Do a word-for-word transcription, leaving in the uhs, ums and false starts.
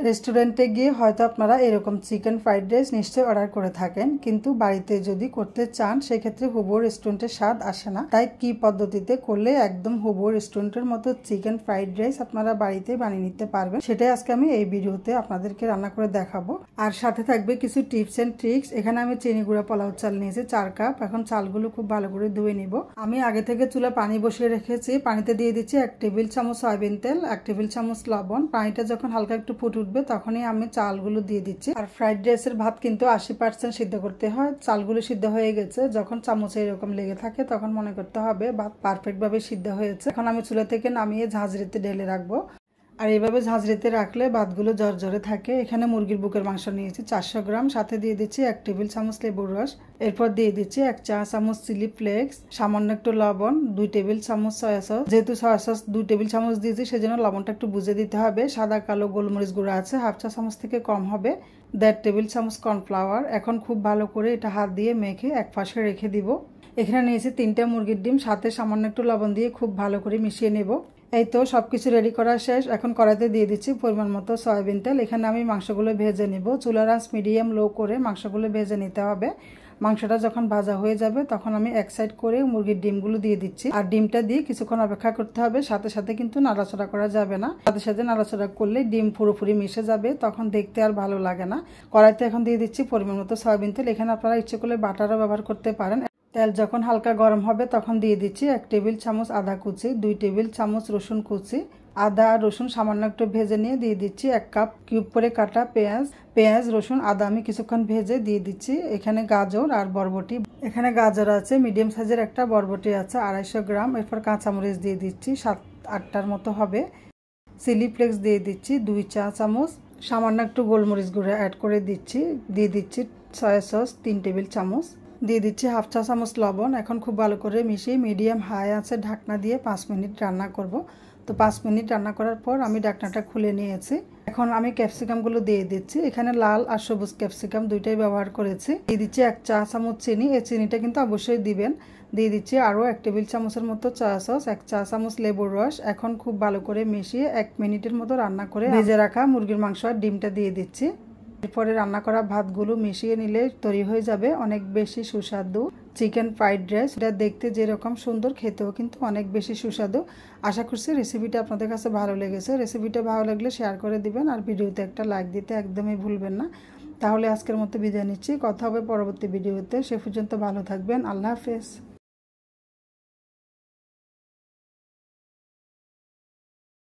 রেস্টুরেন্টে গিয়ে হয়তো আপনারা এরকম চিকেন ফ্রাইড রাইস নিশ্চয়ই অর্ডার করে থাকেন, কিন্তু বাড়িতে যদি করতে চান সেক্ষেত্রে হুবহু রেস্টুরেন্টের স্বাদ আসে না। তাই কি পদ্ধতিতে করলে একদম হুবহু রেস্টুরেন্টের মতো চিকেন ফ্রাইড রাইস আপনারা বাড়িতে বানিয়ে নিতে পারবেন, সেটাই আজকে আমি এই ভিডিওতে আপনাদেরকে রান্না করে দেখাবো। আর সাথে থাকবে কিছু টিপস এন্ড ট্রিক্স। এখানে আমি চিনি গুঁড়া পোলাও চাল নিয়েছি চার কাপ। এখন চালগুলো খুব ভালো করে ধুয়ে নিব। আমি আগে থেকে চুলা পানি বসিয়ে রেখেছি। পানিতে দিয়ে দিচ্ছি এক টেবিল চামচ সয়াবিন তেল, এক টেবিল চামচ লবণ। পানিটা যখন হালকা একটু ফুটে উঠবে তখনই আমি চালগুলো দিয়ে দিচ্ছি। আর ফ্রাইড রাইসের ভাত কিন্তু আশি পার্সেন্ট সিদ্ধ করতে হয়। চালগুলো সিদ্ধ হয়ে গেছে, যখন চামচে এরকম লেগে থাকে তখন মনে করতে হবে ভাত পারফেক্ট ভাবে সিদ্ধ হয়েছে। এখন আমি চুলা থেকে নামিয়ে ঝাঁঝরিতে ঢেলে রাখবো। আর এইভাবে ঝাঁঝরিতে রাখলে ভাতগুলো ঝরঝরে থাকে। এখানে মুরগির বুকের মাংস নিয়েছি চারশো গ্রাম। সাথে দিয়ে দিচ্ছি এক টেবিল চামচ লেবুর রস। এরপর দিয়ে দিচ্ছি এক চা চামচ চিলি ফ্লেক্স, সামান্য একটু লবণ, দুই টেবিল চামচ সয়া সস। যেহেতু সয়া সস দুই টেবিল চামচ দিয়েছি সেজন্য লবণটা একটু বুঝে দিতে হবে। সাদা কালো গোলমরিচ গুঁড়া আছে হাফ চা চামচ থেকে কম হবে। দেড় টেবিল চামচ কর্নফ্লাওয়ার। এখন খুব ভালো করে এটা হাত দিয়ে মেখে এক পাশে রেখে দিব। এখানে নিয়েছি তিনটা মুরগির ডিম, সাথে সামান্য একটু লবণ দিয়ে খুব ভালো করে মিশিয়ে নেব। এই তো সবকিছু রেডি করা শেষ। এখন কড়াইতে দিয়ে দিচ্ছি পরিমাণ মতো সয়াবিন তেল। এখানে আমি মাংসগুলো ভেজে নিব। চুলার আঁচ মিডিয়াম লো করে মাংসগুলো ভেজে নিতে হবে। মাংসটা যখন ভাজা হয়ে যাবে তখন আমি এক সাইড করে মুরগির ডিমগুলো দিয়ে দিচ্ছি। আর ডিমটা দিয়ে কিছুক্ষণ অপেক্ষা করতে হবে। সাথে সাথে কিন্তু নাড়াচাড়া করা যাবে না। সাথে সাথে নাড়াচাড়া করলে ডিম পুরোপুরি মিশে যাবে, তখন দেখতে আর ভালো লাগে না। কড়াইতে এখন দিয়ে দিচ্ছি পরিমাণ মতো সয়াবিন তেল। এখানে আপনারা ইচ্ছে করলে বাটারও ব্যবহার করতে পারেন। তেল যখন হালকা গরম হবে তখন দিয়ে দিচ্ছি এক টেবিল চামচ আদা কুচি, দুই টেবিল চামচ রসুন কুচি। আদা আর রসুন সামান্য একটু ভেজে নিয়ে দিয়ে দিচ্ছি এক কাপ কিউব করে কাটা পেঁয়াজ। পেঁয়াজ রসুন আদা আমি কিছুক্ষণ ভেজে দিয়ে দিচ্ছি এখানে গাজর আর বরবটি। এখানে গাজর আছে মিডিয়াম সাইজের একটা, বরবটি আছে আড়াইশো গ্রাম। এরপর কাঁচামরিচ দিয়ে দিচ্ছি সাত আটটার মতো হবে। চিলি ফ্লেক্স দিয়ে দিচ্ছি দুই চা চামচ। সামান্য একটু গোলমরিচ গুঁড়া অ্যাড করে দিচ্ছি। দিয়ে দিচ্ছি সয়া সস তিন টেবিল চামচ। দিয়ে দিচ্ছি হাফ চা চামচ লবণ। এখন খুব ভালো করে মিশিয়ে মিডিয়াম হাই আছে ঢাকনা দিয়ে পাঁচ মিনিট রান্না করব। তো পাঁচ মিনিট রান্না করার পর আমি ঢাকনাটা খুলে নিয়েছি। এখন আমি ক্যাপসিকামগুলো দিয়ে দিচ্ছি। এখানে লাল আর সবুজ ক্যাপসিকাম দুইটাই ব্যবহার করেছি। দিয়ে দিচ্ছি এক চা চামচ চিনি। এই চিনিটা কিন্তু অবশ্যই দিবেন। দিয়ে দিচ্ছি আরও এক টেবিল চামচের মতো সয়া সস, এক চা চামচ লেবুর রস। এখন খুব ভালো করে মিশিয়ে এক মিনিটের মতো রান্না করে ভেজে রাখা মুরগির মাংস আর ডিমটা দিয়ে দিচ্ছি। এরপরে রান্না করা ভাতগুলো মিশিয়ে নিলে তৈরি হয়ে যাবে অনেক বেশি সুস্বাদু চিকেন ফ্রাইড রাইস। এটা দেখতে যেরকম সুন্দর, খেতেও কিন্তু অনেক বেশি সুস্বাদু। আশা করছি রেসিপিটা আপনাদের কাছে ভালো লেগেছে। রেসিপিটা ভালো লাগলে শেয়ার করে দিবেন আর ভিডিওতে একটা লাইক দিতে একদমই ভুলবেন না। তাহলে আজকের মতো বিদায় নিচ্ছি। কথা হবে পরবর্তী ভিডিওতে। সে পর্যন্ত ভালো থাকবেন। আল্লাহ হাফেজ।